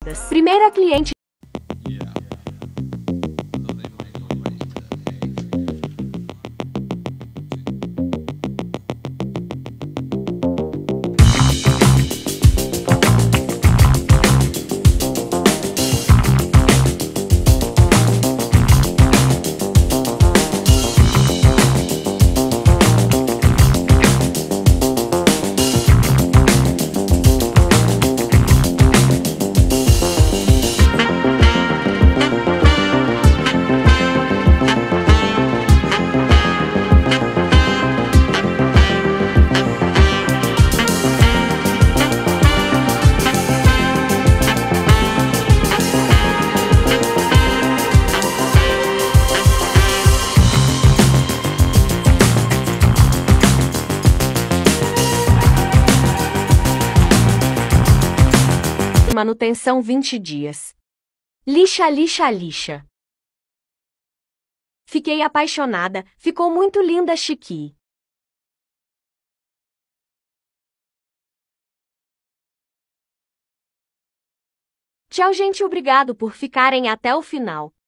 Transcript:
atrasadas. Primeira cliente. Manutenção 20 dias. Lixa, lixa, lixa. Fiquei apaixonada, ficou muito linda, Chiqui. Tchau, gente, obrigado por ficarem até o final.